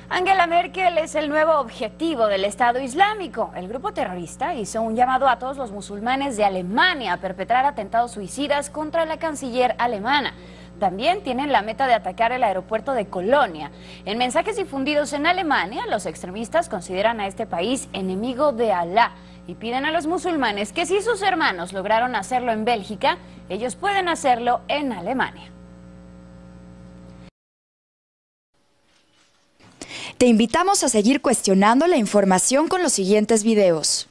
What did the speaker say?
Angela Merkel es el nuevo objetivo del Estado Islámico. El grupo terrorista hizo un llamado a todos los musulmanes de Alemania a perpetrar atentados suicidas contra la canciller alemana. También tienen la meta de atacar el aeropuerto de Colonia. En mensajes difundidos en Alemania, los extremistas consideran a este país enemigo de Alá y piden a los musulmanes que si sus hermanos lograron hacerlo en Bélgica, ellos pueden hacerlo en Alemania. Te invitamos a seguir cuestionando la información con los siguientes videos.